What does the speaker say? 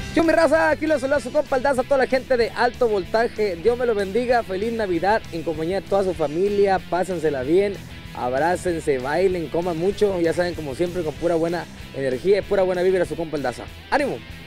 Yo, mi raza, aquí los saludo a su compa el Daza, a toda la gente de Alto Voltaje. Dios me lo bendiga, feliz Navidad en compañía de toda su familia, pásensela bien, abrácense, bailen, coman mucho, ya saben, como siempre, con pura buena energía y pura buena vibra, su compa el Daza. ¡Ánimo!